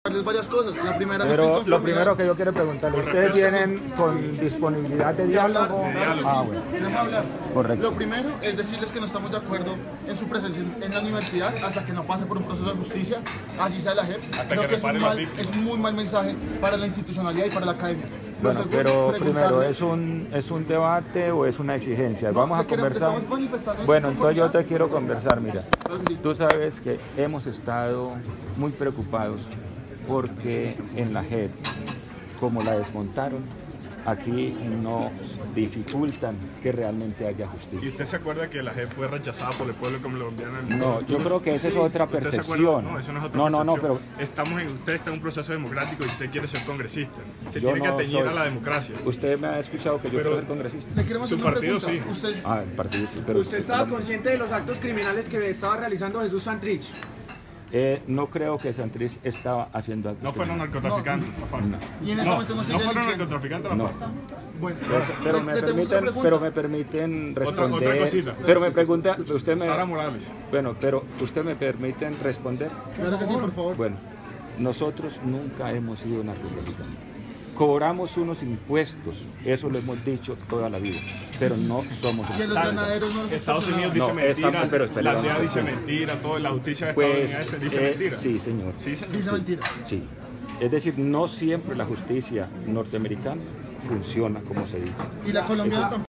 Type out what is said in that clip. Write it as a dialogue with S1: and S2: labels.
S1: varias cosas. La primera
S2: Pero lo primero que yo quiero preguntarle, ¿ustedes vienen con disponibilidad de diálogo?
S1: Bueno. Queremos hablar.
S2: Correcto.
S1: Lo primero es decirles que no estamos de acuerdo en su presencia en la universidad hasta que no pase por un proceso de justicia, así sea la JEP. Creo que es un muy mal mensaje para la institucionalidad y para la academia.
S2: Bueno, pero primero, ¿es un debate o es una exigencia? Vamos a conversar. Bueno, entonces yo te quiero conversar, mira. Tú sabes que hemos estado muy preocupados porque en la JEP, como la desmontaron, aquí nos dificultan que realmente haya justicia.
S3: ¿Y usted se acuerda que la JEP fue rechazada por el pueblo colombiano?
S2: No, yo creo que esa es otra percepción.
S3: No, eso no es otra percepción.
S2: No, pero
S3: usted está en un proceso democrático y usted quiere ser congresista. Se
S2: yo
S3: tiene que
S2: no
S3: teñir
S2: soy.
S3: a la democracia.
S2: Usted me ha escuchado que yo quiero ser congresista.
S3: Su partido sí.
S2: El partido sí, pero
S4: ¿Usted estaba consciente de los actos criminales que estaba realizando Jesús Santrich?
S2: No creo que Santrich estaba haciendo actos.
S3: No fueron narcotraficantes, por favor.
S1: Y en ese momento no
S3: fueron narcotraficantes,
S2: no.
S1: Bueno,
S2: pero me permiten responder.
S3: Otra cosita.
S2: Pero me pregunta, usted me.
S3: Sara Morales.
S2: Bueno, pero usted me permiten responder.
S1: claro que sí, por favor.
S2: Bueno, nosotros nunca hemos sido narcotraficantes. Cobramos unos impuestos, eso lo hemos dicho toda la vida, pero no somos.
S1: Y a los ganaderos no los
S3: Estados Unidos
S1: extorsionaban.
S3: dice mentira,
S2: pero espera,
S3: la DEA
S2: no,
S3: dice
S2: no.
S3: mentira, la justicia
S2: Pues,
S3: estadounidense dice mentira.
S2: sí, señor.
S3: Sí, señor.
S1: Dice mentira.
S2: Sí. Es decir, no siempre la justicia norteamericana funciona como se dice.
S1: Y la colombiana tampoco.